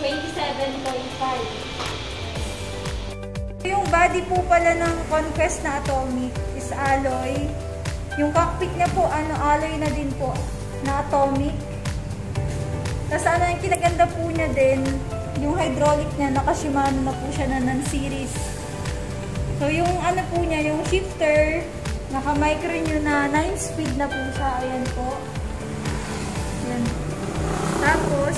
27.5. Yung body po pala ng Conquest na Atomic is alloy. Yung cockpit niya po, alloy na din po na Atomic. Tapos yung kinaganda po niya din, yung hydraulic niya, naka-Shimano na po siya na non-series. So yung po niya, yung shifter, naka-micro nyo na 9-speed na po siya. Ayan po. Ayan. Tapos,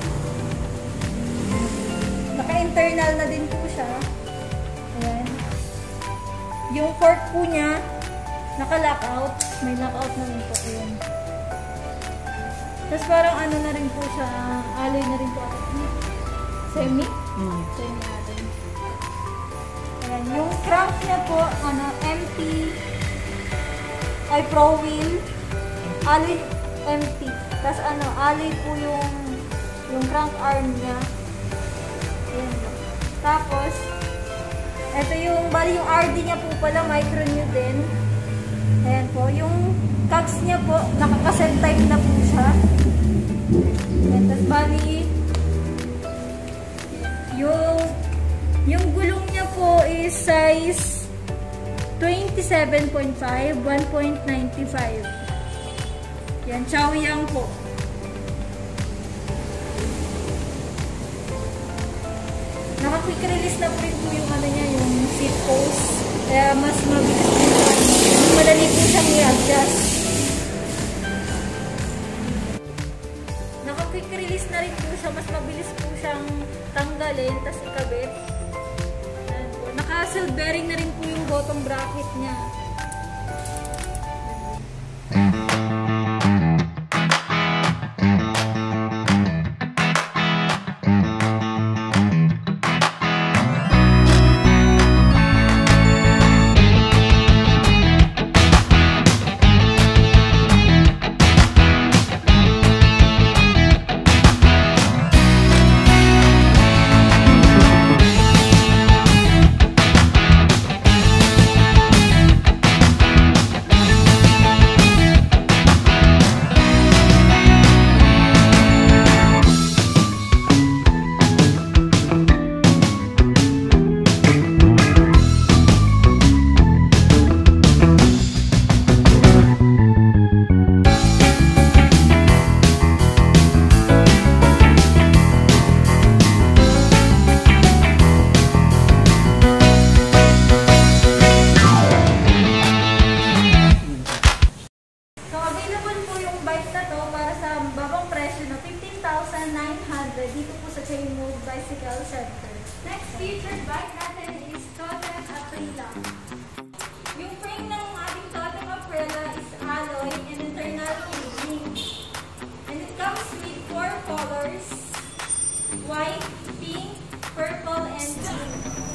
naka-internal na din po siya. Ayan. Yung fork po niya, naka-lockout. May lockout na rin po. Ayan. Tapos parang na rin po siya, alloy na rin po. Semi? Semi natin. Ayan. Yung crank niya po, empty. Ay, pro wheel. Alloy empty. Tapos alloy po yung crank arm niya. Ayan. Tapos, ito bali yung RD niya po pala, micro new din. Ayan po. Yung cogs niya po, nakaka-set type na po siya. Ayan. Tapos, bali, yung gulong niya po is size 27.5, 1.95. Yan, Chaoyang po. Naka-quick release na po rin po yung niya, yung seat post. Kaya mas mabilis po siya. Madali po siyang i-adjust. Naka-quick release na rin po siya. Mas mabilis po siyang tanggalin, tas ikabit. Naka-silk bearing na rin po yung bottom bracket niya. Dito po sa Chainmove Bicycle Center. Next featured bike natin is Totem Aprila. Yung frame ng ating Totem Aprila is alloy and internal tubing. And it comes with 4 colors: white, pink, purple, and green.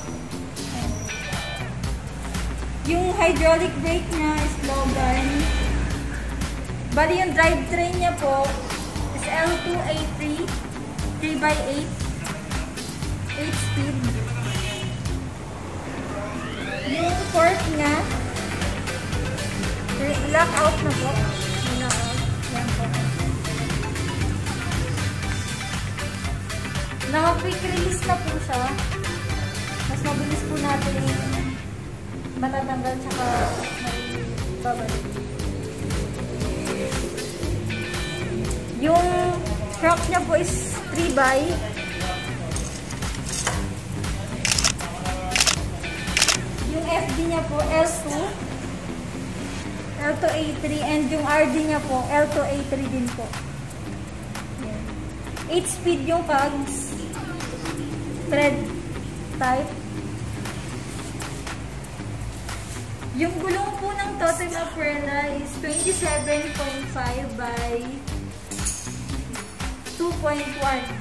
Yung hydraulic brake niya is Logan. Bali yung drivetrain niya po is L2A3 3x8 8-speed. Yung fork niya, lock out na po. Yan po. Naka-quick release na po siya. Mas mabilis po natin matatanggal tsaka may babalik. Yung crank niya po is 3x. Yung FD niya po L2 L2A3 and yung RD niya po L2A3 din po. 8-speed yung cogs. Thread type. Yung gulong po ng Totem Aprila is 27.5 by 2.1.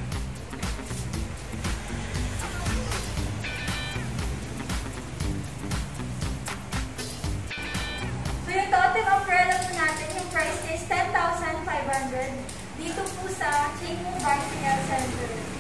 So yung Totem Aprila po natin, yung price is 10,500 dito po sa Chainmove Bicycle Center.